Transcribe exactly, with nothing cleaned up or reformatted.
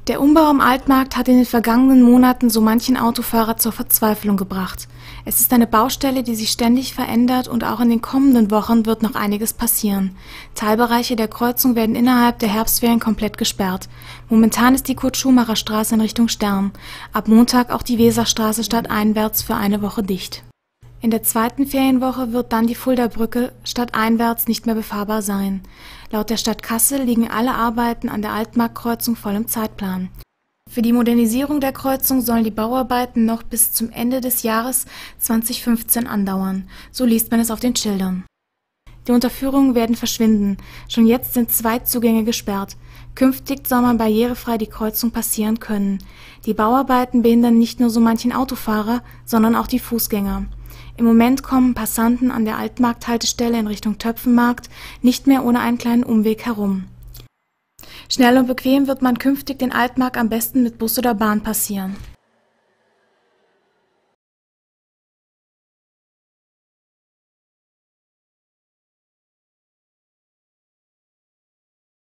Der Umbau am Altmarkt hat in den vergangenen Monaten so manchen Autofahrer zur Verzweiflung gebracht. Es ist eine Baustelle, die sich ständig verändert, und auch in den kommenden Wochen wird noch einiges passieren. Teilbereiche der Kreuzung werden innerhalb der Herbstferien komplett gesperrt. Momentan ist die Kurt-Schumacher-Straße in Richtung Stern, ab Montag auch die Weserstraße stadteinwärts für eine Woche dicht. In der zweiten Ferienwoche wird dann die Fuldabrücke stadteinwärts nicht mehr befahrbar sein. Laut der Stadt Kassel liegen alle Arbeiten an der Altmarktkreuzung voll im Zeitplan. Für die Modernisierung der Kreuzung sollen die Bauarbeiten noch bis zum Ende des Jahres zweitausendfünfzehn andauern, so liest man es auf den Schildern. Die Unterführungen werden verschwinden, schon jetzt sind zwei Zugänge gesperrt. Künftig soll man barrierefrei die Kreuzung passieren können. Die Bauarbeiten behindern nicht nur so manchen Autofahrer, sondern auch die Fußgänger. Im Moment kommen Passanten an der Altmarkthaltestelle in Richtung Töpfenmarkt nicht mehr ohne einen kleinen Umweg herum. Schnell und bequem wird man künftig den Altmarkt am besten mit Bus oder Bahn passieren.